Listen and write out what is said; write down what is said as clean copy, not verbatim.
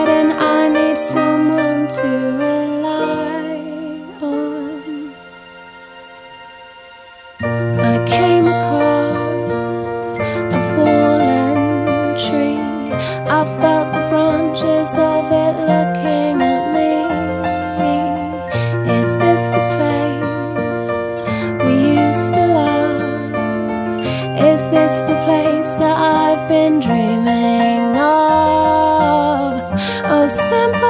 sudden I need someone to rely on. I came across a fallen tree. I felt the branches of it looking at me. Is this the place we used to love? Is this the place that I've been dreaming of? Oh, simple